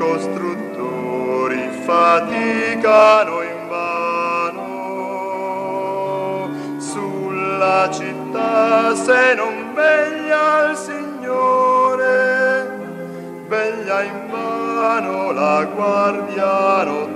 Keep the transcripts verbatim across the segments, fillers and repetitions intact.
costruttori faticano invano sulla città, se non veglia il Signore, veglia invano la guardia notturna.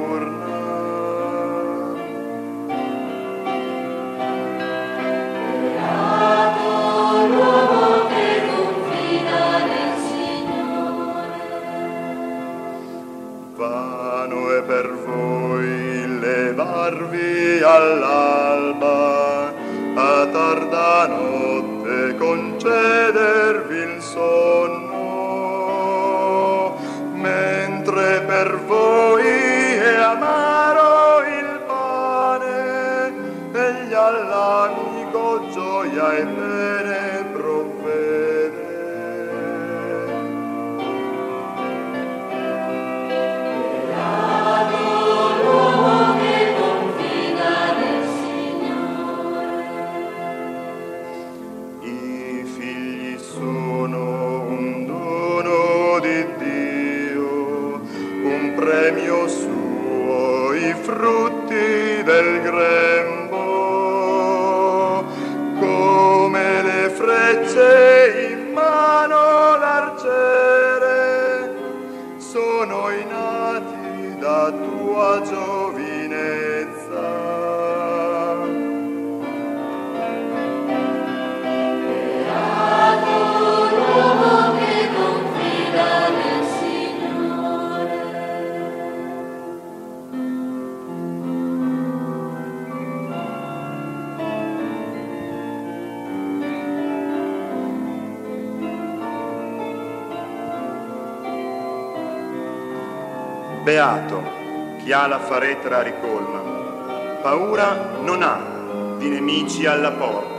Vano è per voi levarvi all'alba, a tarda notte concedervi il sonno, mentre per voi è amaro il pane, egli all'amico gioia e bene provvede. Premio suo i frutti del grembo, come le frecce in mano l'arciere, sono i nati da tua giovinezza. Beato chi ha la faretra ricolma, paura non ha di nemici alla porta.